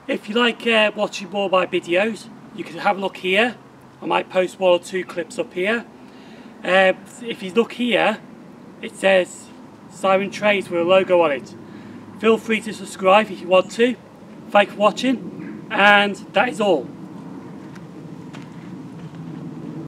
If you like watching more of my videos, you can have a look here. I might post 1 or 2 clips up here. If you look here, it says Siren Trays with a logo on it. Feel free to subscribe if you want to. Thanks for watching, and that is all.